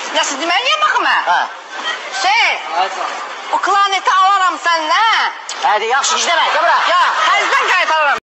Nəsə demək, niyə baxım mən? Hə. Hüseyin, o klarneti alaram səndən. Hadi yaxşı işləmək, de bırak. Ya, həzdən qaytararam.